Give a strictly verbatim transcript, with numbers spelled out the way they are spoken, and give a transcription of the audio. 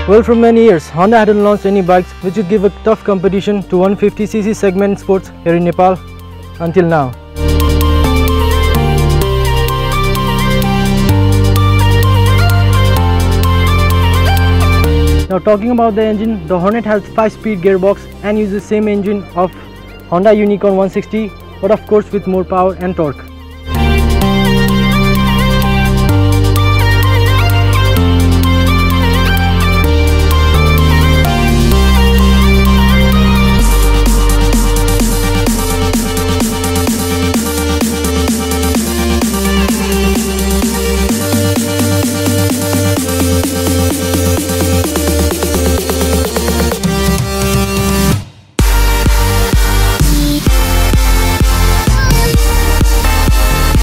Well, for many years, Honda hadn't launched any bikes which would give a tough competition to one fifty c c segment sports here in Nepal until now. Now, talking about the engine, the Hornet has five speed gearbox and uses the same engine of Honda Unicorn one sixty, but of course with more power and torque.